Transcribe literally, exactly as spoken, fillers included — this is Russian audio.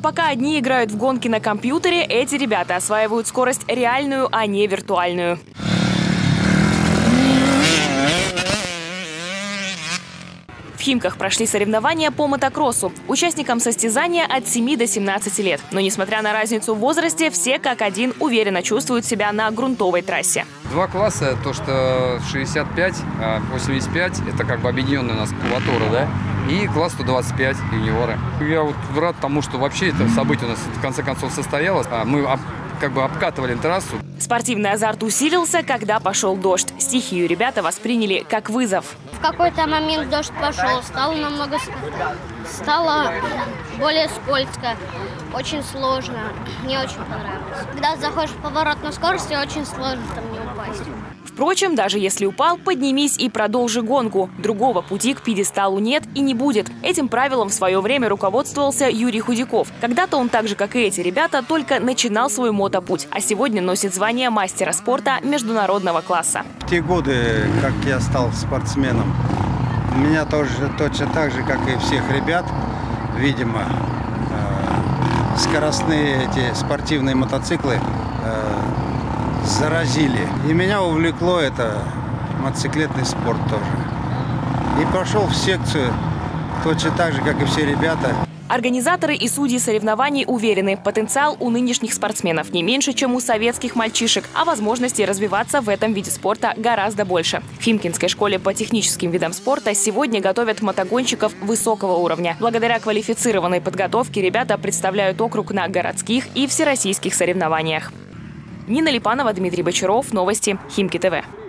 Пока одни играют в гонки на компьютере, эти ребята осваивают скорость реальную, а не виртуальную. В Химках прошли соревнования по мотокроссу. Участникам состязания от семи до семнадцати лет. Но несмотря на разницу в возрасте, все как один уверенно чувствуют себя на грунтовой трассе. Два класса, то что шестьдесят пять, восемьдесят пять, это как бы объединенная у нас кубатура, да? И класс сто двадцать пять, юниоры. Я вот рад тому, что вообще это событие у нас в конце концов состоялось. Мы как бы обкатывали трассу. Спортивный азарт усилился, когда пошел дождь. Стихию ребята восприняли как вызов. В какой-то момент дождь пошел, стало намного, стало более скользко, очень сложно, мне очень понравилось. Когда заходишь в поворот на скорости, очень сложно там не упасть. Впрочем, даже если упал, поднимись и продолжи гонку. Другого пути к пьедесталу нет и не будет. Этим правилом в свое время руководствовался Юрий Худяков. Когда-то он, так же как и эти ребята, только начинал свой мотопуть, а сегодня носит звание мастера спорта международного класса. В те годы, как я стал спортсменом, у меня тоже точно так же, как и всех ребят, видимо, скоростные эти спортивные мотоциклы заразили. И меня увлекло это мотоциклетный спорт тоже. И пошел в секцию точно так же, как и все ребята. Организаторы и судьи соревнований уверены, потенциал у нынешних спортсменов не меньше, чем у советских мальчишек, а возможности развиваться в этом виде спорта гораздо больше. В Химкинской школе по техническим видам спорта сегодня готовят мотогонщиков высокого уровня. Благодаря квалифицированной подготовке ребята представляют округ на городских и всероссийских соревнованиях. Нина Липанова, Дмитрий Бочаров. Новости Химки ТВ.